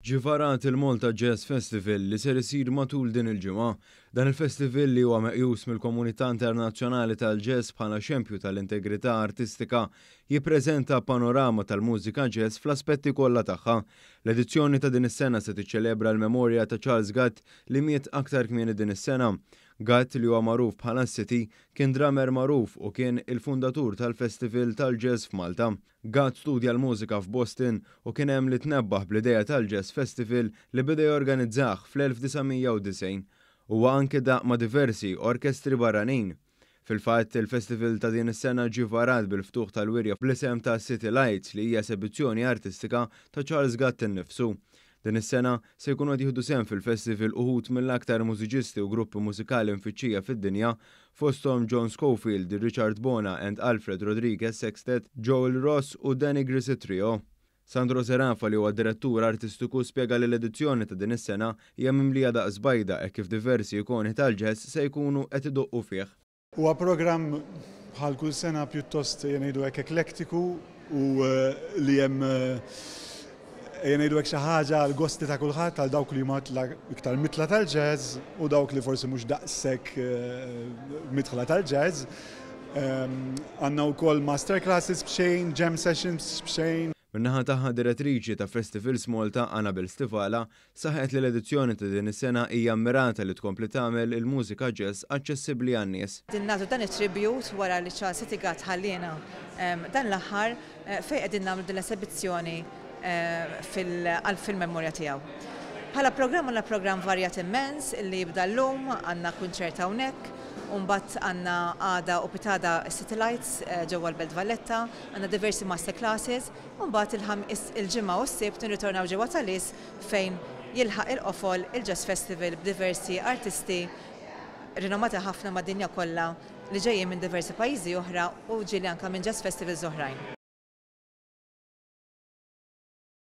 Ġivarat il-Malta Jazz Festival li ser isir matul din il-ġimgħa. Dan il-festival li huwa meqjus mill-Komunità Internazzjonali tal-Jazz bħala xempju tal-integrità artistika jippreżenta panorama tal-mużika jazz fl-aspetti kollha tagħha. L-edizzjoni ta' din is-sena se tiċċelebra l-memorja ta' Charles Gatt li miet aktar kmieni din is-sena. Gatt li huwa magħruf bħala City kien drummer magħruf u kien il-fundatur tal-Festival tal-Jazz f'Malta. Gatt studja l-mużika f'Boston u kien hemm li tnebbaħ bl-idea tal-Jazz Festival li beda jorganizzah fl-1990 huwa anke daq ma' diversi orkestri barranin. Fil-fatt il-festival ta' din is-sena ġie varat bil-ftuħ tal-wirja bl-isem ta' City Lights li hija esebizzjoni artistika ta' Charles Gatt innifsu. Din is-sena se jkunu qed jieħdu sehem fil-festival uħud mill-aktar mużiċisti u gruppi mużikali mfittxija fid-dinja fosthom John Scofield, Richard Bona and Alfred Rodriguez Sextet, Joel Ross u Danny Grissett Trio. Sandro Seraffa li huwa direttur artistiku spjega li l-edizzjoni ta' din is-sena hija mimlija daqs bajda hekk kif diversi ikoni tal-jazz se jkunu qed idoqqu fih. Huwa programm bħal kull sena pjuttost jgħidu hekk eklektiku u li hemm jgħidu hekk xi ħaġa għal gosti ta' kulħadd għal dawk li huma iktar mitla tal-jazz u dawk li forsi mhux daqshekk mitħla tal-jazz. Għandna wkoll masterclasses b'xejn, jam sessions b'xejn. Min-naħa tagħha direttriċi ta' Festivals Malta Annabel Stivala saħet li l-edizzjoni ta' din is-sena hija mmirata li tkompli tagħmel il-mużika jazz aċċessibbli għan-nies. Nagħtu dan it-tribute wara li Charles Gatt ħallina dan l-aħħar fejn qegħdin nagħmlu din l-esibizzjoni fil-memorja tiegħu. Bħala programm varjat immens li jibda llum għandna kunċert hawnhekk, u mbagħad għandna għada u pitada City Lights ġewwa l-Belt Valletta, għandna diversi masterclasses, u mbagħad il-ġimgħa u s-sibt nirritornaw ġewwa Talis fejn jilħaq il-qofol il-Jazz Festival b'diversi artisti rinomati ħafna mad-dinja kollha li ġejjin minn diversi pajjiżi oħra u ġieli anke minn jazz festivals oħrajn.